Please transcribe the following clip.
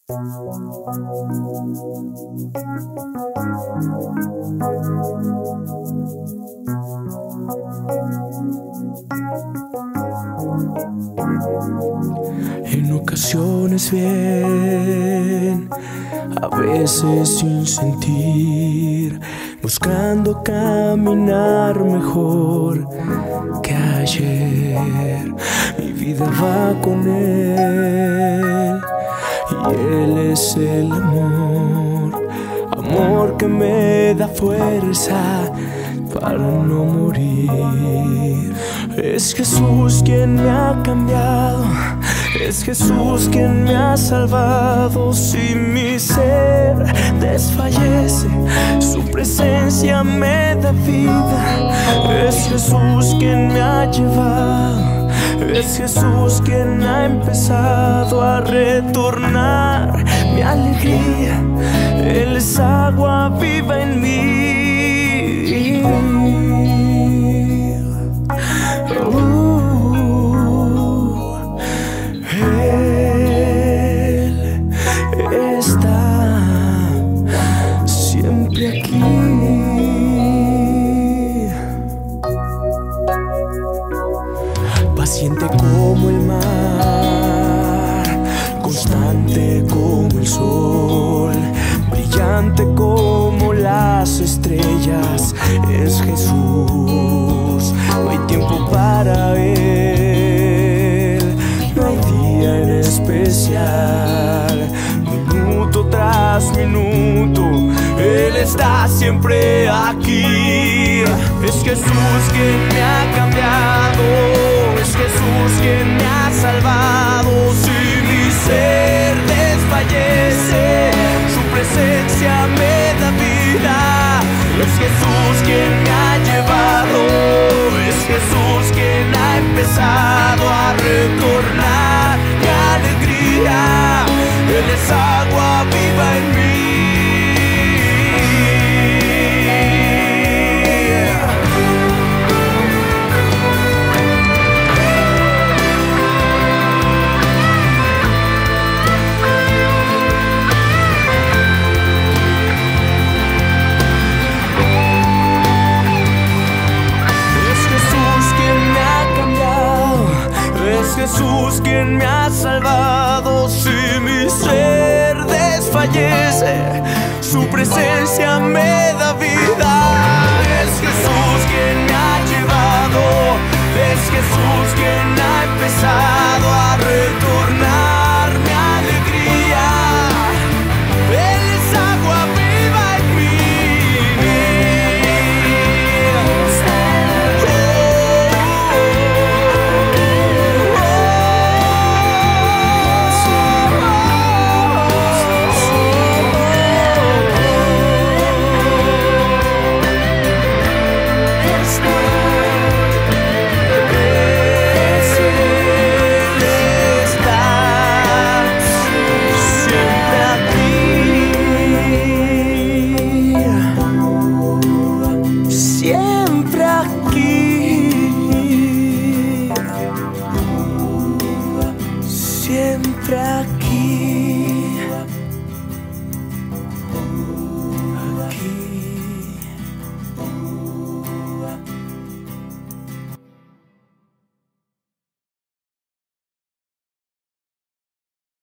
En ocasiones bien, a veces sin sentir, buscando caminar mejor que ayer. Mi vida va con él y él es el amor, amor que me da fuerza para no morir. Es Jesús quien me ha cambiado, es Jesús quien me ha salvado. Si mi ser desfallece, su presencia me da vida. Es Jesús quien me ha llevado, es Jesús quien ha empezado a retornar mi alegría. Él es agua viva en mí. Él está siempre aquí. Paciente como el mar, constante como el sol, brillante como las estrellas, es Jesús. No hay tiempo para Él, no hay día en especial, minuto tras minuto, Él está siempre aquí. Es Jesús quien me ha cambiado, es Jesús quien me ha salvado. Si mi ser desfallece, su presencia me da vida. Es Jesús quien me ha llevado, es Jesús quien ha empezado a retornar mi alegría. Él es agua viva en mí. Jesús quien me ha salvado. Si mi ser desfallece, su presencia me da vida. Es Jesús quien me ha llevado, es Jesús quien ha empezado